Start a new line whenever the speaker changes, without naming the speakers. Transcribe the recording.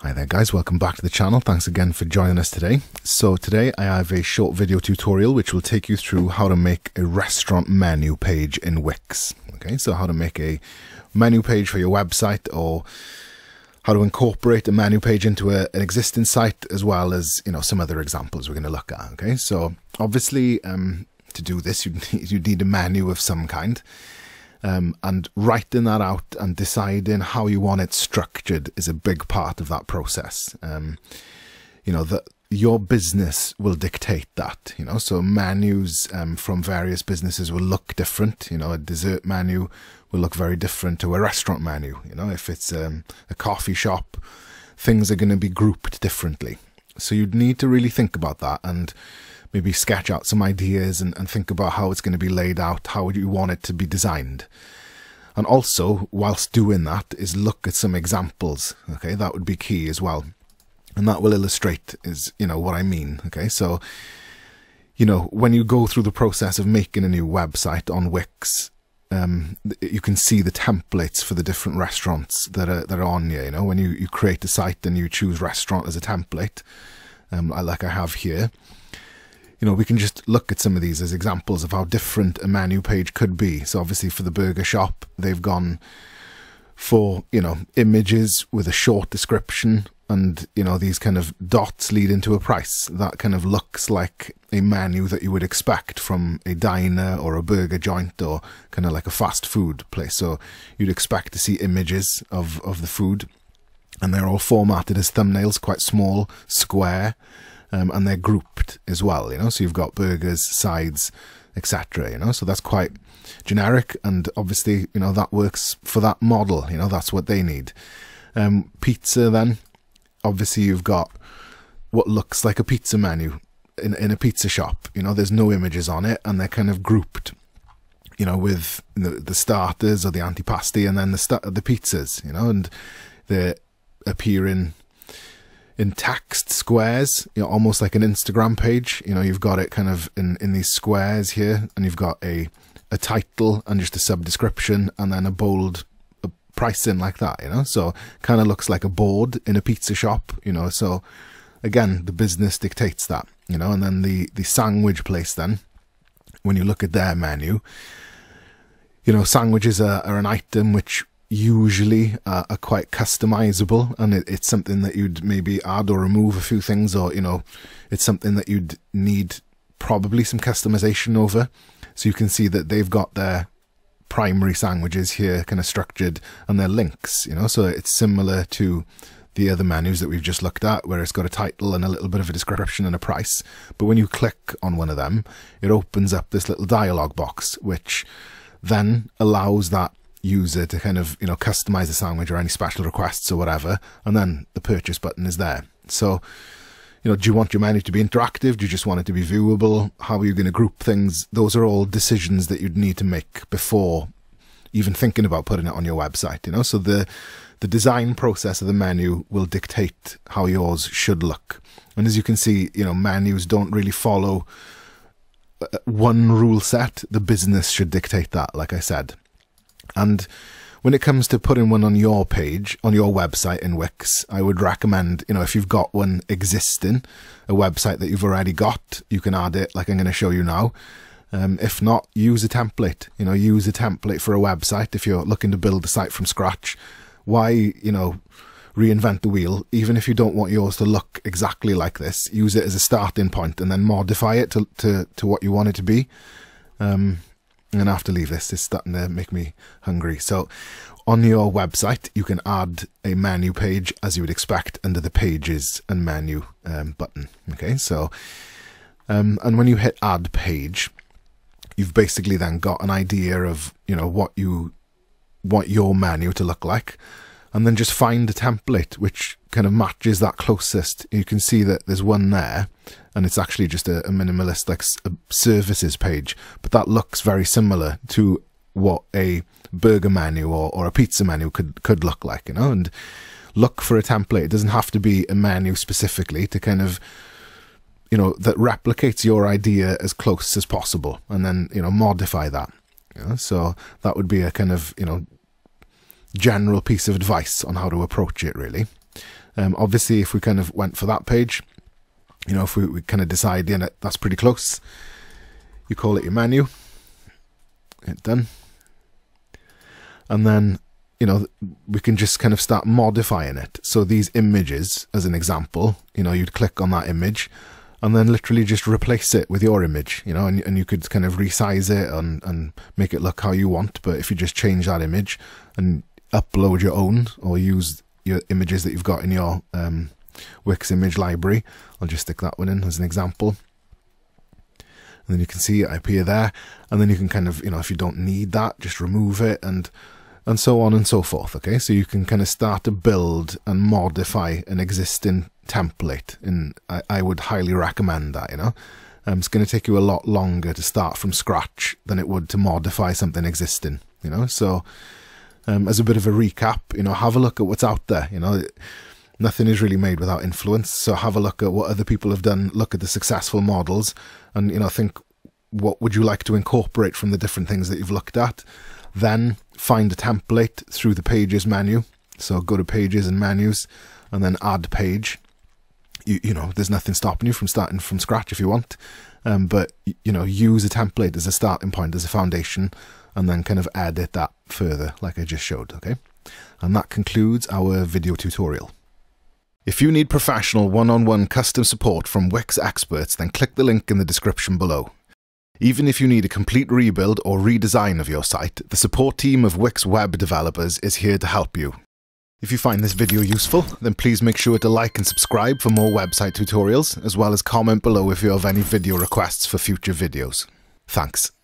Hi there guys, welcome back to the channel. Thanks again for joining us today. So today I have a short video tutorial which will take you through how to make a restaurant menu page in Wix. Okay, so how to make a menu page for your website, or how to incorporate a menu page into an existing site, as well as, you know, some other examples we're going to look at. Okay, so obviously to do this you need a menu of some kind. And writing that out and deciding how you want it structured is a big part of that process. You know, that your business will dictate that, you know, so menus from various businesses will look different. You know, a dessert menu will look very different to a restaurant menu. You know, if it's a coffee shop, things are going to be grouped differently. So you'd need to really think about that and maybe sketch out some ideas and think about how it's going to be laid out, how you want it to be designed. And also, whilst doing that, is look at some examples. Okay, that would be key as well. And that will illustrate, what I mean. Okay, so, you know, when you go through the process of making a new website on Wix, you can see the templates for the different restaurants that are on here. You know, when you create a site and you choose restaurant as a template, like I have here. You know, we can just look at some of these as examples of how different a menu page could be. So obviously for the burger shop, they've gone for, you know, images with a short description and, you know, these kind of dots lead into a price. That kind of looks like a menu that you would expect from a diner or a burger joint or kind of like a fast food place. So you'd expect to see images of the food, and they're all formatted as thumbnails, quite small, square. And they're grouped as well, you know, so you've got burgers, sides, etc., you know, so that's quite generic, and obviously, you know, that works for that model, you know, that's what they need. Pizza then, obviously you've got what looks like a pizza menu in a pizza shop, you know, there's no images on it, and they're kind of grouped, you know, with the starters or the antipasti, and then the pizzas, you know, and they appear in text squares, you know, almost like an Instagram page. You know, you've got it kind of in these squares here, and you've got a title and just a sub description, and then a bold pricing like that, you know, so kind of looks like a board in a pizza shop, you know. So again, the business dictates that, you know. And then the sandwich place, then when you look at their menu, you know, sandwiches are an item which usually are quite customizable, and it's something that you'd maybe add or remove a few things, or, you know, it's something that you'd need probably some customization over. So you can see that they've got their primary sandwiches here kind of structured, and their links, you know, so it's similar to the other menus that we've just looked at, where it's got a title and a little bit of a description and a price. But when you click on one of them, it opens up this little dialog box, which then allows that user to kind of, you know, customize the sandwich or any special requests or whatever, and then the purchase button is there. So, you know, do you want your menu to be interactive? Do you just want it to be viewable? How are you going to group things? Those are all decisions that you'd need to make before even thinking about putting it on your website, you know. So the design process of the menu will dictate how yours should look. And as you can see, you know, menus don't really follow one rule set. The business should dictate that, like I said. And when it comes to putting one on your page, on your website in Wix, I would recommend, you know, if you've got one existing, a website that you've already got, you can add it like I'm going to show you now. If not, use a template, you know, use a template for a website. If you're looking to build a site from scratch, why, you know, reinvent the wheel? Even if you don't want yours to look exactly like this, use it as a starting point and then modify it to what you want it to be. I'm going to have to leave this. It's starting to make me hungry. So on your website, you can add a menu page as you would expect under the pages and menu button. Okay, so and when you hit add page, you've basically then got an idea of, you know, what you want your menu to look like, and then just find a template which kind of matches that closest. You can see that there's one there, and it's actually just a minimalist, like a services page, but that looks very similar to what a burger menu or a pizza menu could look like, you know. And look for a template. It doesn't have to be a menu specifically, to kind of, you know, that replicates your idea as close as possible, and then, you know, modify that, you know. So that would be a kind of, you know, general piece of advice on how to approach it, really. Obviously, if we kind of went for that page, you know, if we kind of decide, yeah, that's pretty close, you call it your menu, hit done. And then, you know, we can just kind of start modifying it. So these images, as an example, you know, you'd click on that image and then literally just replace it with your image, you know, and you could kind of resize it and make it look how you want. But if you just change that image and upload your own, or use your images that you've got in your Wix image library, I'll just stick that one in as an example. And then you can see it appear there, and then you can kind of, you know, if you don't need that, just remove it, and so on and so forth. Okay, so you can kind of start to build and modify an existing template, and I would highly recommend that. You know, it's going to take you a lot longer to start from scratch than it would to modify something existing. You know, so as a bit of a recap, you know, have a look at what's out there. You know, nothing is really made without influence. So have a look at what other people have done. Look at the successful models, and, you know, think, what would you like to incorporate from the different things that you've looked at? Then find a template through the Pages menu. So go to Pages and Menus, and then Add Page. You know, there's nothing stopping you from starting from scratch if you want. But, you know, use a template as a starting point, as a foundation, and then kind of edit that further like I just showed. Okay, and that concludes our video tutorial. If you need professional one-on-one custom support from Wix experts, then click the link in the description below. Even if you need a complete rebuild or redesign of your site, the support team of Wix web developers is here to help you. If you find this video useful, then please make sure to like and subscribe for more website tutorials, as well as comment below if you have any video requests for future videos. Thanks.